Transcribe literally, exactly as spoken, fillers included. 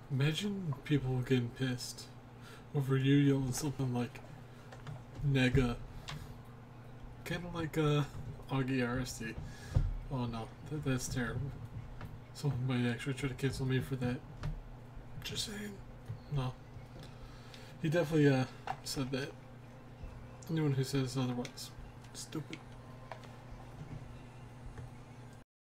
Imagine people getting pissed over you yelling something like Nega. Kind of like uh, Augie R S T. Oh no, that, that's terrible. Someone might actually try to cancel me for that. Just saying. No. He definitely uh, said that. Anyone who says otherwise, stupid.